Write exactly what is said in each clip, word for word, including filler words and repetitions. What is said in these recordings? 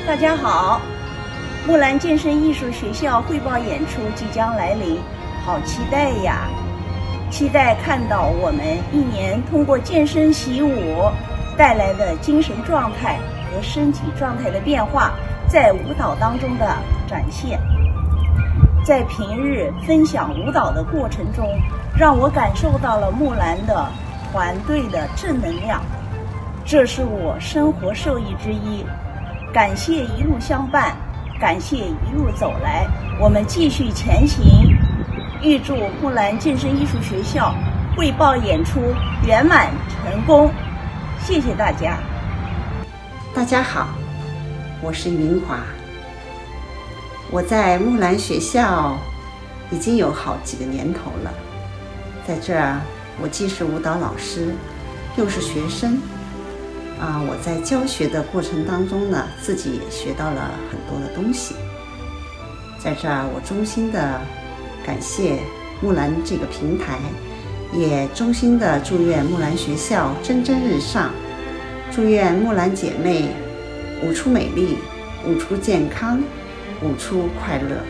大家好，木兰健身艺术学校汇报演出即将来临，好期待呀！期待看到我们一年通过健身习武带来的精神状态和身体状态的变化，在舞蹈当中的展现。在平日分享舞蹈的过程中，让我感受到了木兰的团队的正能量，这是我生活受益之一。感谢一路相伴，感谢一路走来，我们继续前行。预祝木兰健身艺术学校汇报演出圆满成功，谢谢大家。 大家好，我是云华。我在木兰学校已经有好几个年头了，在这儿我既是舞蹈老师，又是学生。啊，我在教学的过程当中呢，自己也学到了很多的东西。在这儿，我衷心的感谢木兰这个平台，也衷心的祝愿木兰学校蒸蒸日上，祝愿木兰姐妹舞出美丽，舞出健康，舞出快乐。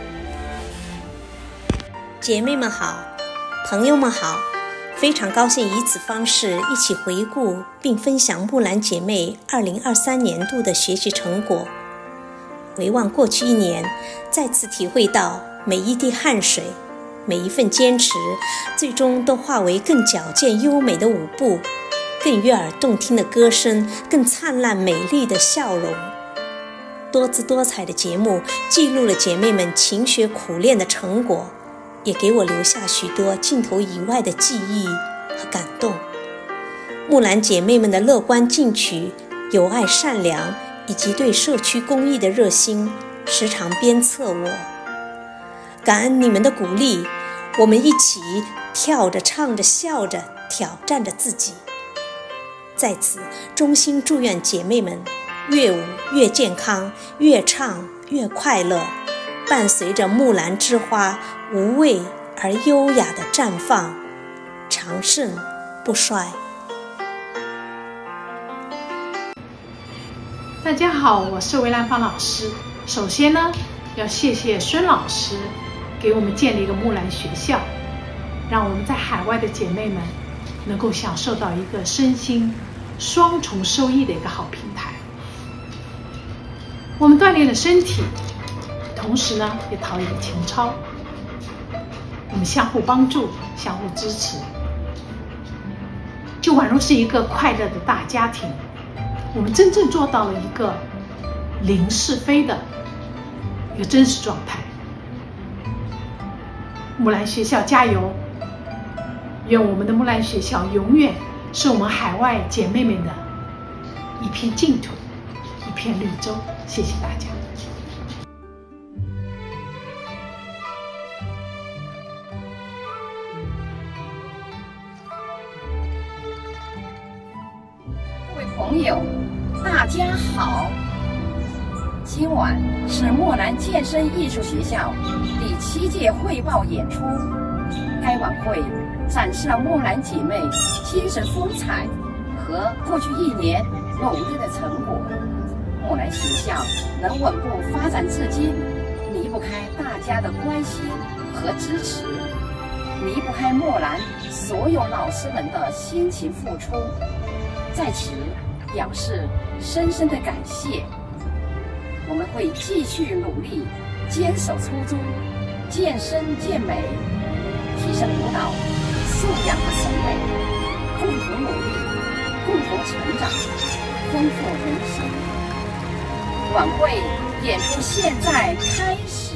姐妹们好，朋友们好，非常高兴以此方式一起回顾并分享木兰姐妹二零二三年度的学习成果。回望过去一年，再次体会到每一滴汗水，每一份坚持，最终都化为更矫健优美的舞步，更悦耳动听的歌声，更灿烂美丽的笑容。多姿多彩的节目记录了姐妹们勤学苦练的成果，也给我留下许多镜头以外的记忆和感动。木兰姐妹们的乐观进取、友爱善良以及对社区公益的热心，时常鞭策我。感恩你们的鼓励，我们一起跳着、唱着、笑着，挑战着自己。在此，衷心祝愿姐妹们越舞越健康，越唱越快乐，伴随着木兰之花无畏而优雅的绽放，长盛不衰。 大家好，我是韦兰芳老师。首先呢，要谢谢孙老师给我们建立一个木兰学校，让我们在海外的姐妹们能够享受到一个身心双重受益的一个好平台。我们锻炼了身体，同时呢也陶冶了情操，我们相互帮助，相互支持，就宛如是一个快乐的大家庭。我们真正做到了一个零是非的一个真实状态。木兰学校加油！愿我们的木兰学校永远是我们海外姐妹们的一片净土，一片绿洲。谢谢大家。 各位朋友，大家好！今晚是木兰健身艺术学校第七届汇报演出。该晚会展示了木兰姐妹精神风采和过去一年努力的成果。木兰学校能稳步发展至今，离不开大家的关心和支持，离不开木兰所有老师们的辛勤付出，在此表示深深的感谢。我们会继续努力，坚守初衷，健身健美，提升舞蹈素养和审美，共同努力，共同成长，丰富人生。晚会演出现在开始。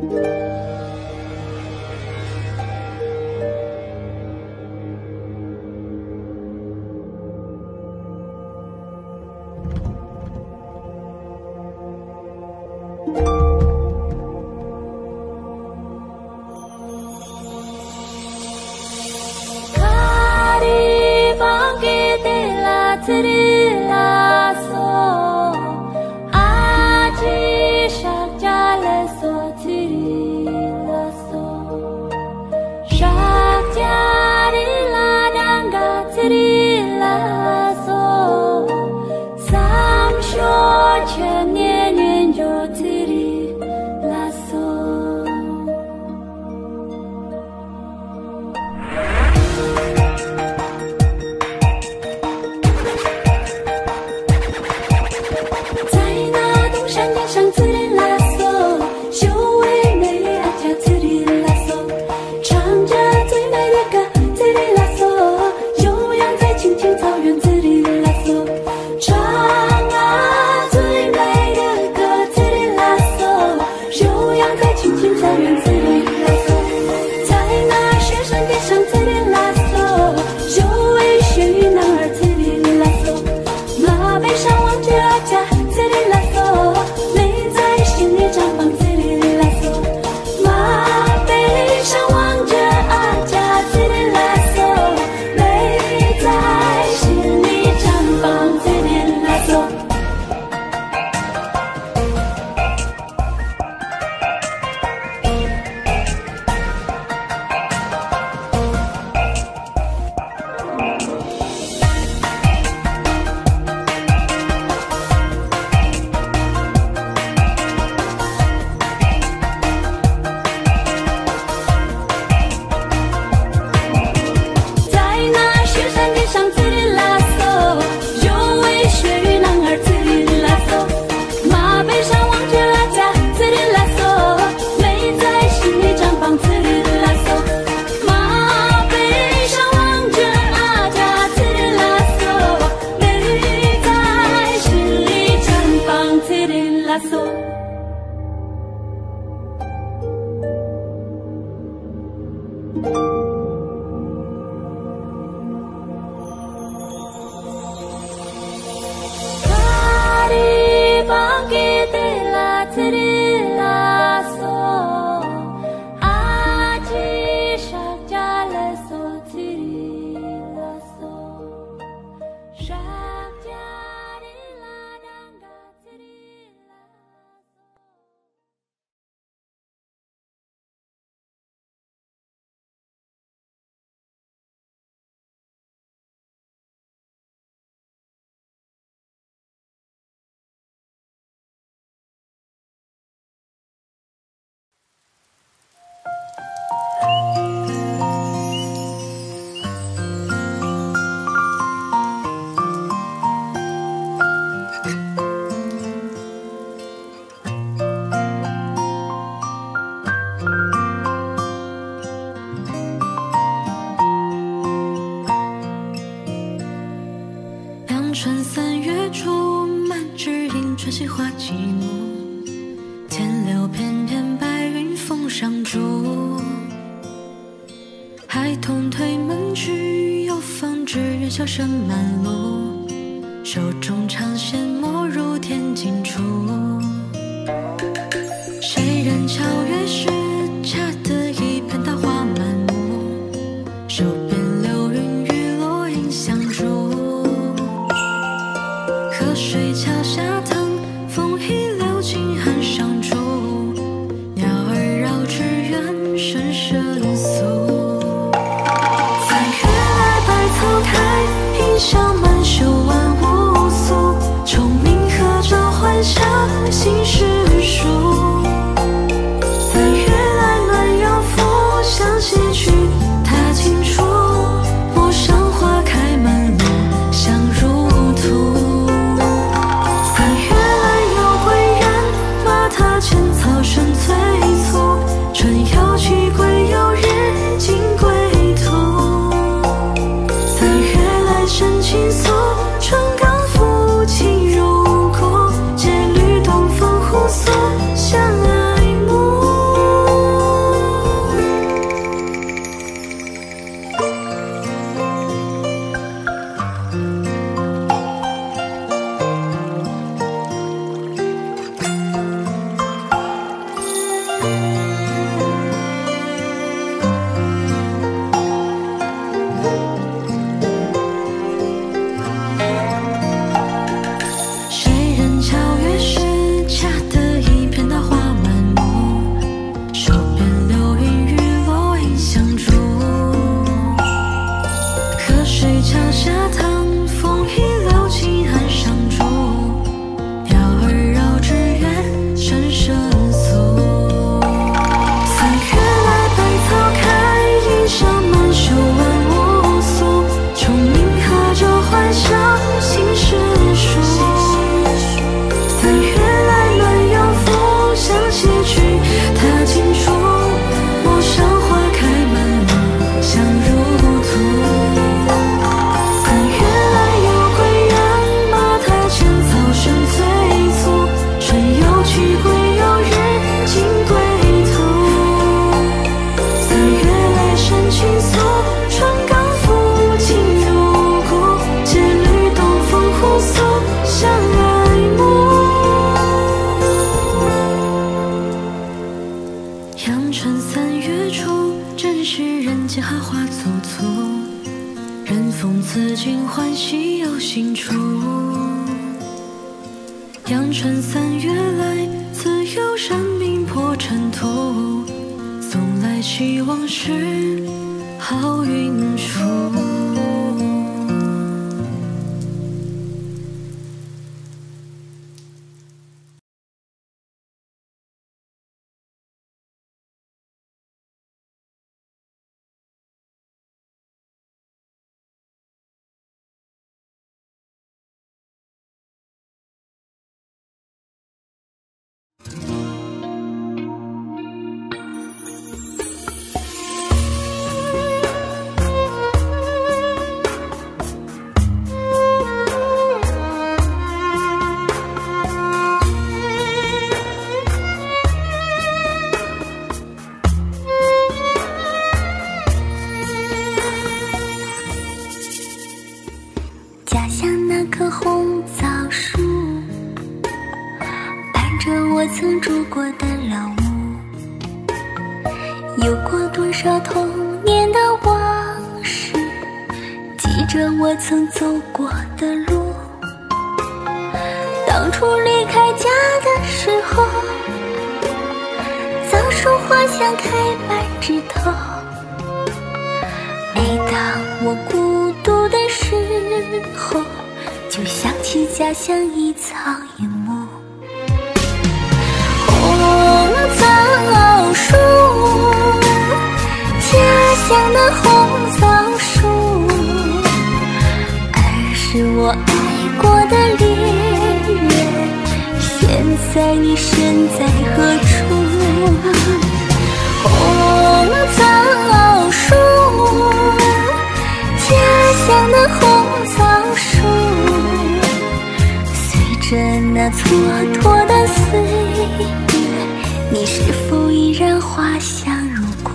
春三月初，满枝迎春杏花寂寞。天流翩翩，白云峰上住。孩童推门去，有风之人笑声满路。手中长线没入天尽处。谁人巧月时，恰得一片桃花满目。手边流云与落英相逐。河水桥下淌，风一流金寒上竹。鸟儿绕枝远，声声诉。三月来，百草开，迎笑满。 阳春三月初，正是人间荷花簇簇，人逢此景欢喜有心处。阳春三月来，自有山明破尘土，送来希望是好运出。 家乡那棵红枣树，伴着我曾住过的老屋，有过多少童年的往事，记着我曾走过的路。当初离开家的时候，枣树花香开满枝头。每当我孤独的时候，就想起家乡一草一木。红枣树，家乡的红枣树，儿时我爱过的恋人，现在你身在何处？红枣树，家乡的红枣树，随着那蹉跎的岁月，你是否依然花香如故？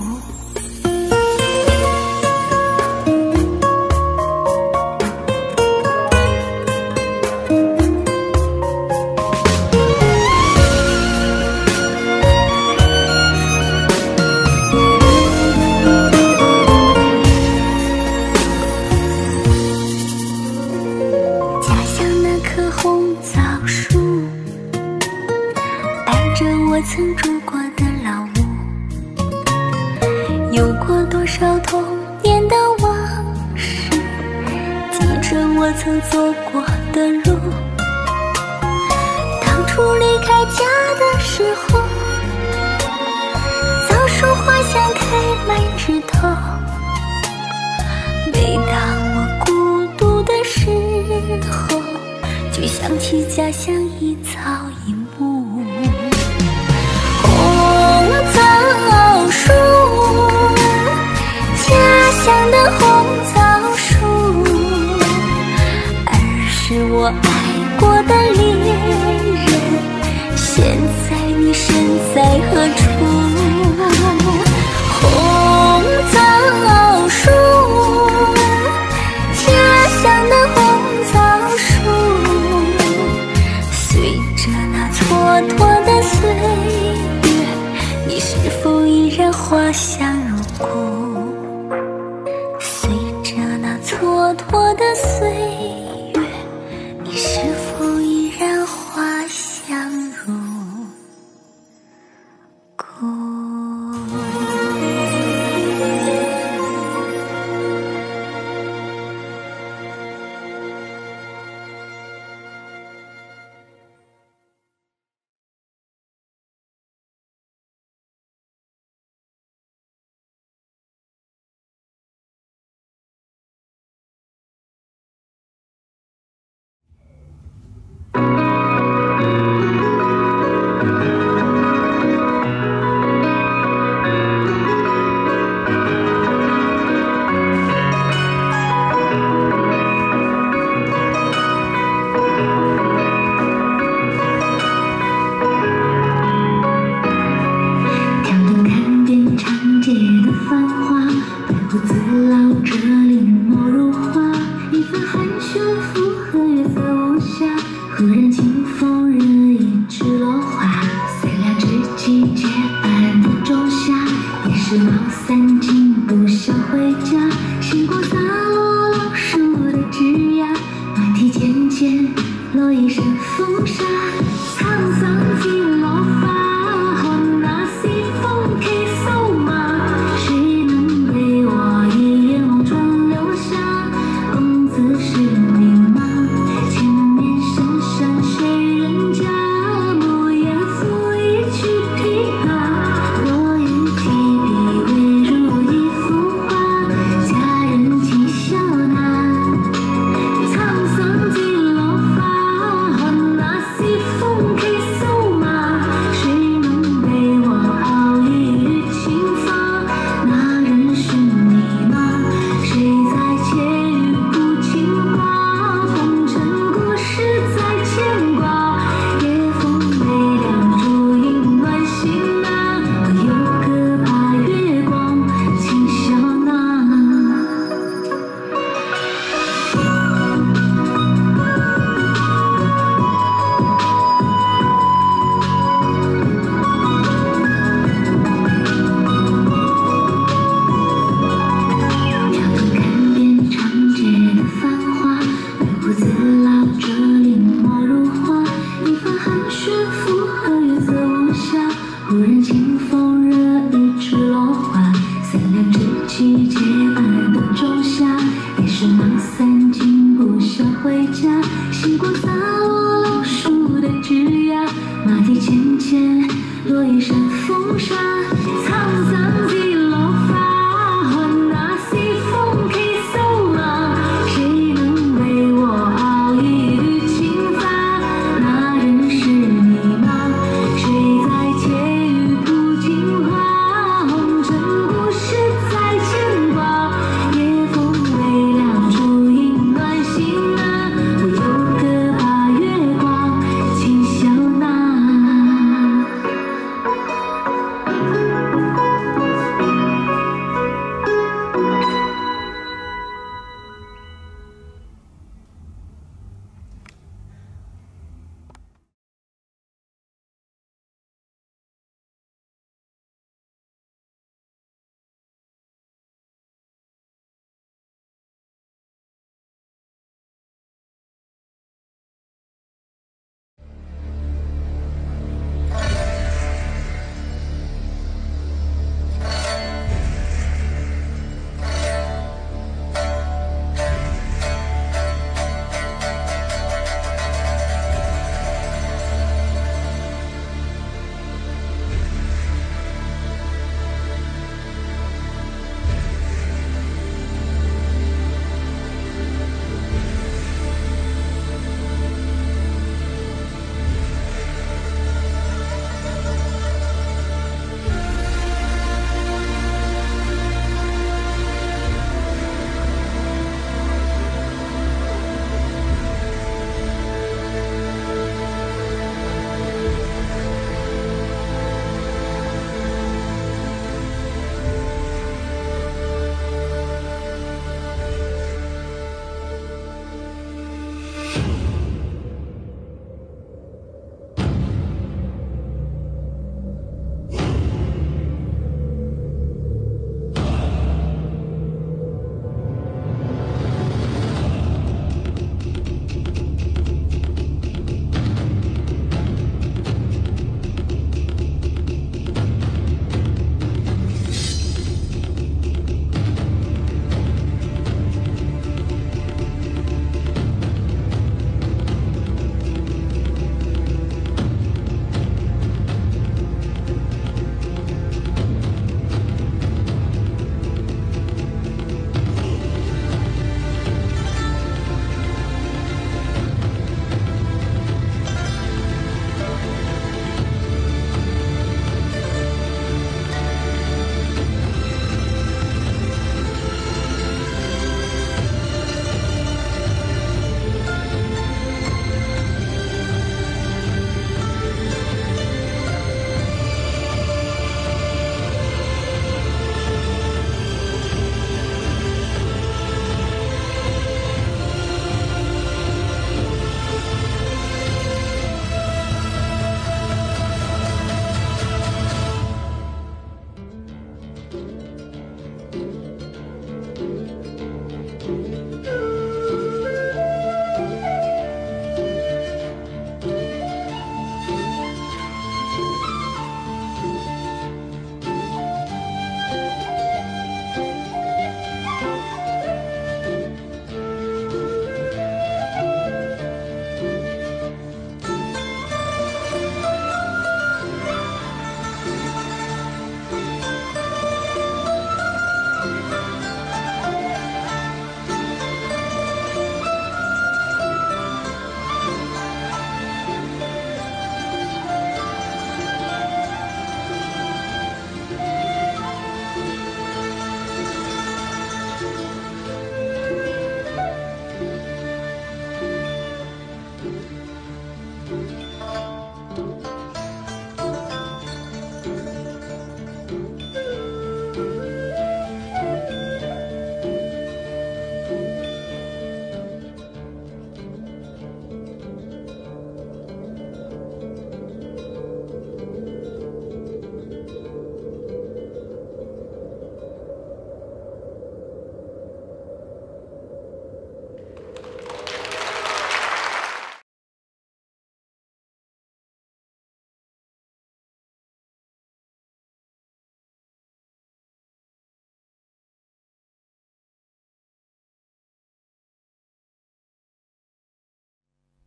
我曾住过的老屋，有过多少童年的往事，记着我曾走过的路。当初离开家的时候，枣树花香开满枝头。每当我孤独的时候，就想起家乡一草一木。红枣树，家乡的红枣树，儿时我爱过的恋人，现在你身在何处？红枣树，家乡的红枣树，随着那蹉跎的岁月，你是否依然花香如故？随着那蹉跎的岁月，你是否依然花香如故？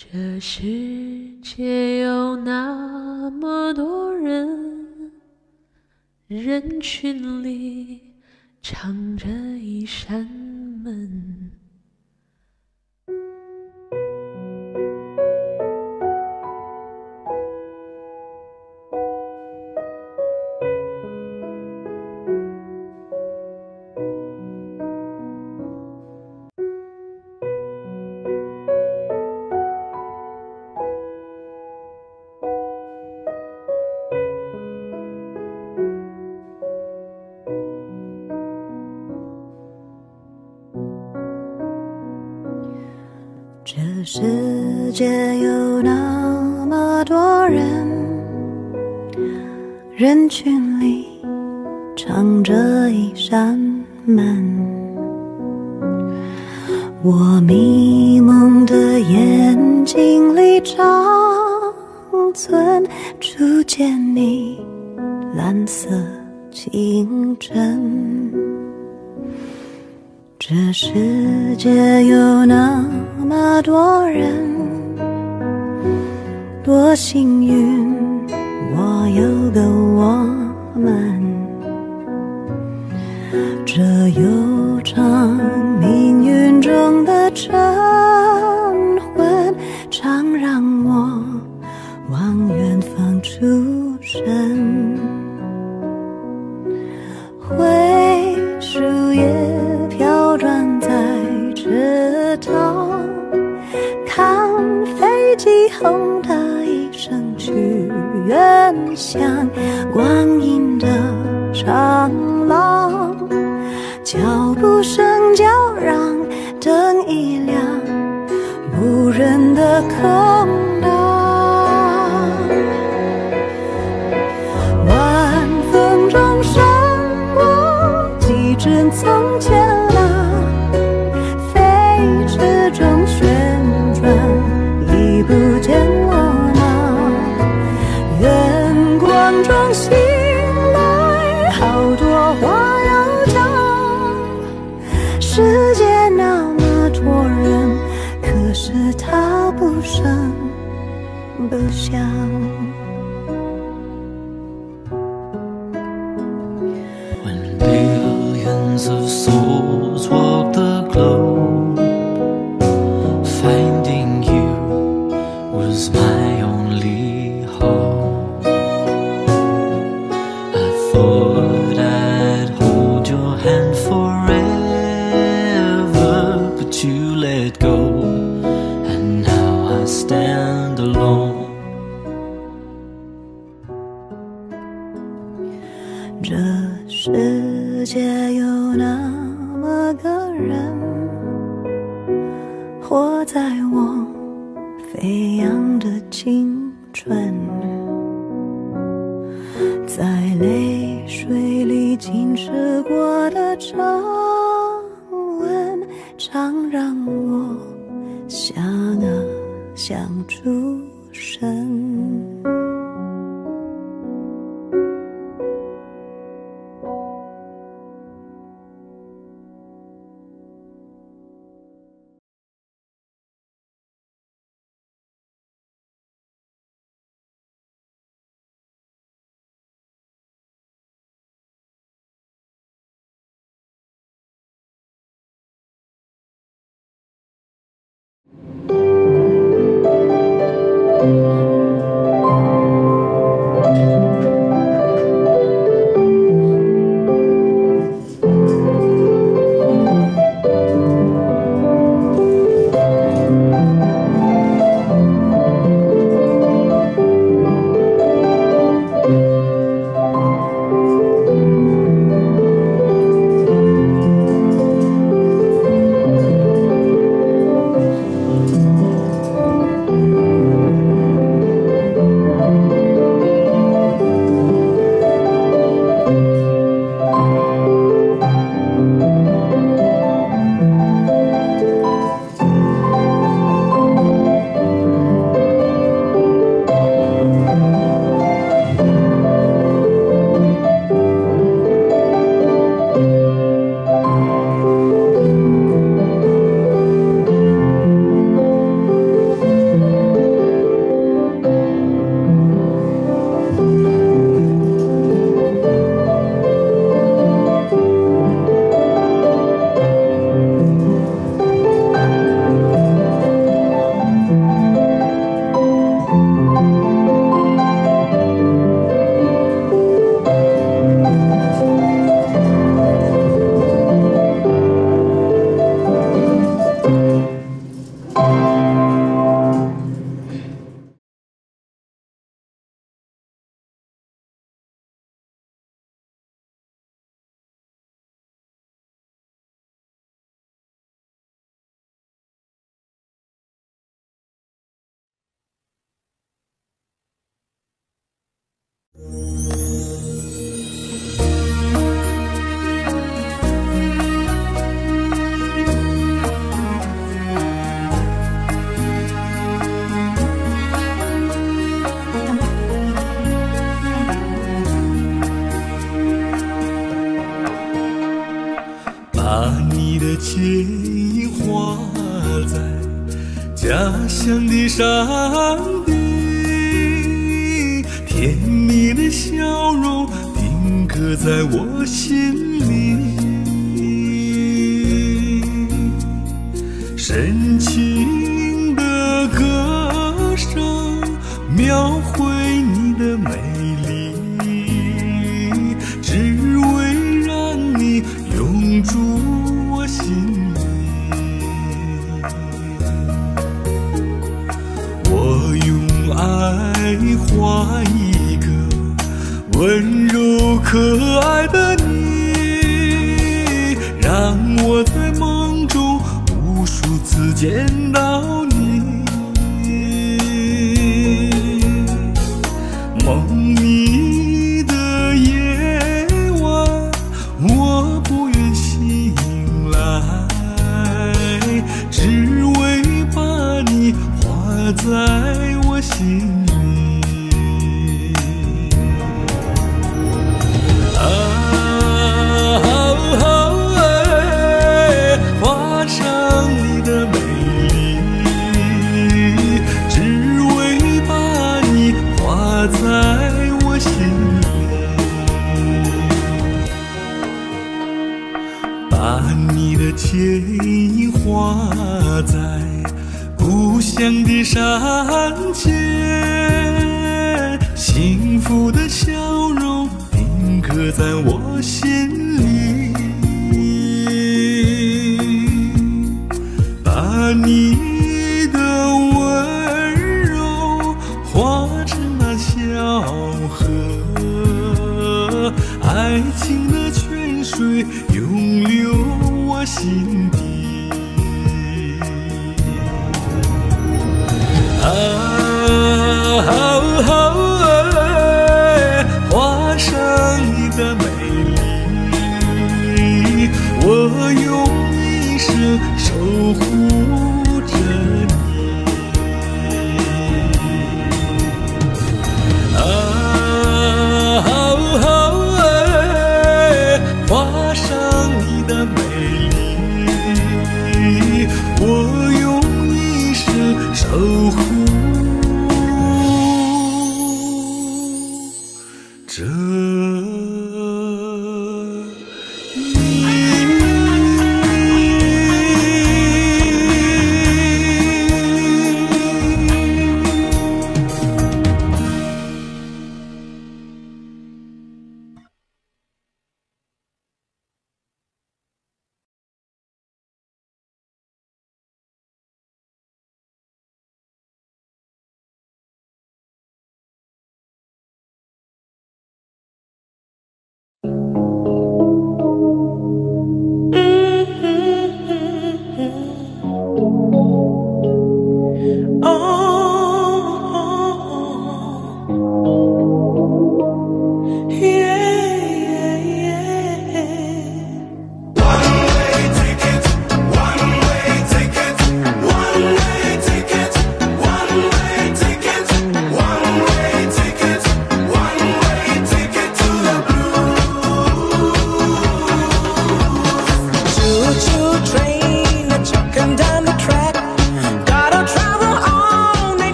这世界有那么多人，人群里藏着一扇门。 这世界有那么多人，人群里藏着一扇门。我迷蒙的眼睛里长存初见你蓝色清晨。这世界有那么多人，多幸运我有个我们。这悠长命运中的晨昏，常让我往远方出神。灰树叶飘转在池塘，看飞机轰的一声去远乡，光阴的长廊，脚步声叫嚷，灯一亮，无人的空荡。晚风中闪过几帧从前啊，飞驰中旋转，已不见了吗？远光中醒来，好多话要讲。世界那么多人，可是他不声不响。 When billions of souls walk the globe, finding you was my only hope. I thought I'd hold your hand forever, but you let go, and now I stand alone. 这世界有那么个人，活在我飞扬的青春，在泪水里浸湿过的皱纹，常让我想啊想出神。 剪影画在家乡的山地，甜蜜的笑容定格在我心里，深情的歌声描绘你的美丽，只为让你永驻我心里。我用爱画一个温柔可爱的你，让我在梦中无数次见到你。梦里的夜晚，我不愿醒来，只为把你画在我心里。啊，哎，画上你的美丽，只为把你画在我心里，把你的剪影画在故乡的山间，幸福的笑容定格在我心里，把你的温柔化成那小河，爱情的泉水永流我心底。啊，画上你的美丽，我用一生守护着你。啊，画上你的美丽，我用一生守护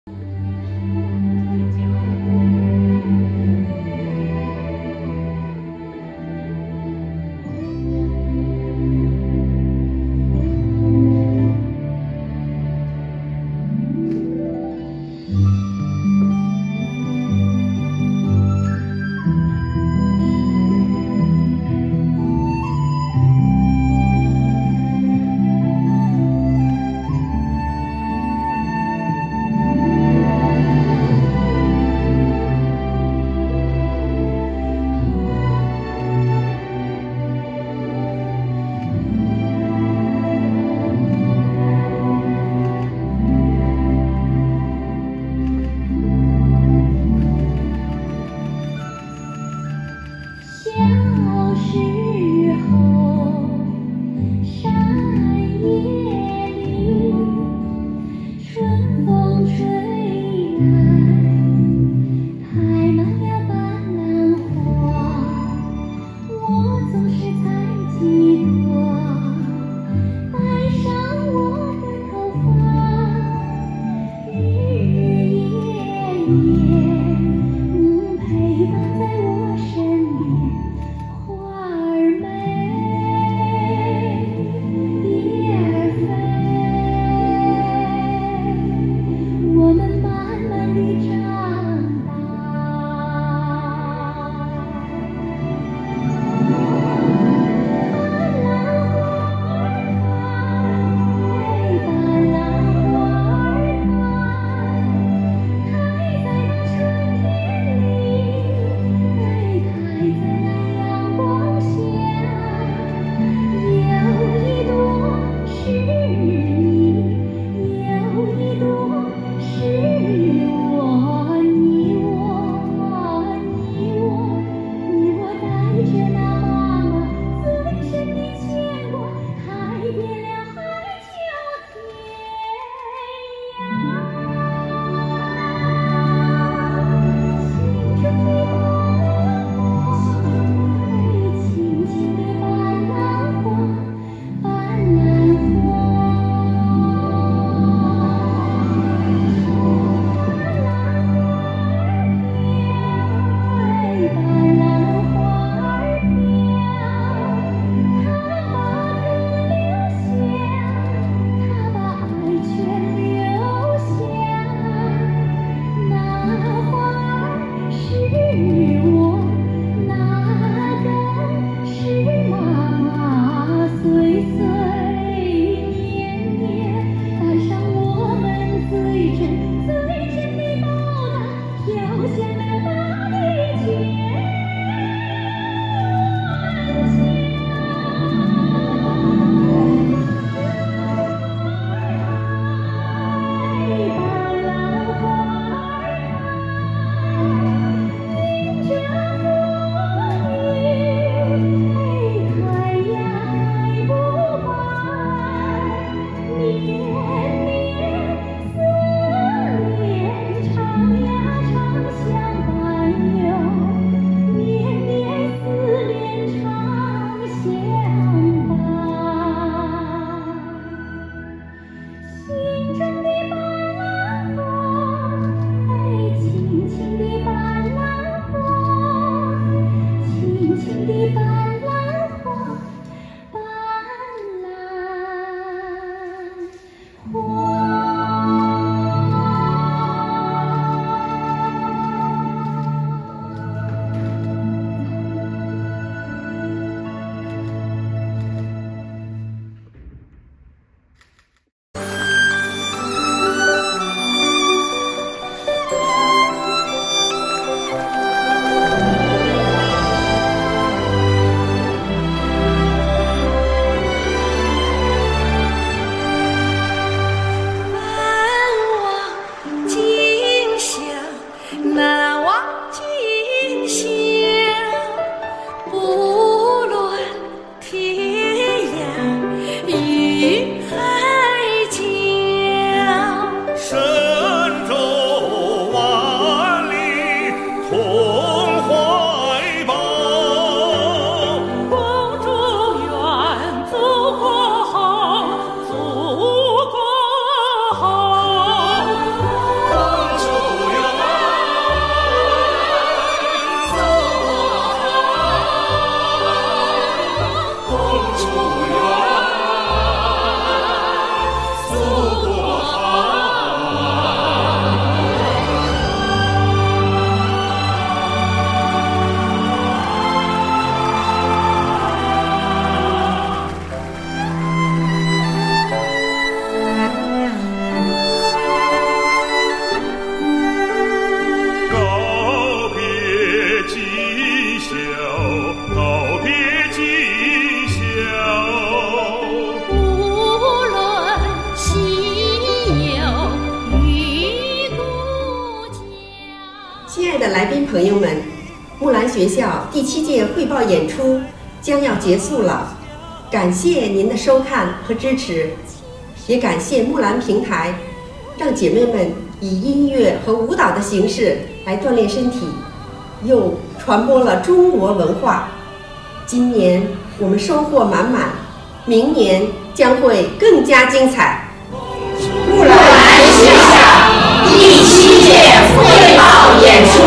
祖国宾朋友们，木兰学校第七届汇报演出将要结束了，感谢您的收看和支持，也感谢木兰平台，让姐妹们以音乐和舞蹈的形式来锻炼身体，又传播了中国文化。今年我们收获满满，明年将会更加精彩。木兰学校第七届汇报演出。